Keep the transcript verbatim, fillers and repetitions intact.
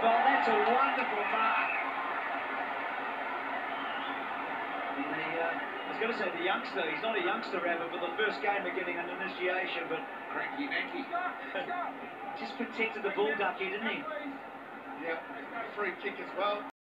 Well, that's a wonderful mark. And the, uh, I was going to say the youngster, he's not a youngster, rather, for the first game of getting an initiation, but Cranky Nanky. just protected the ball ducky, didn't he? Yep, free kick as well.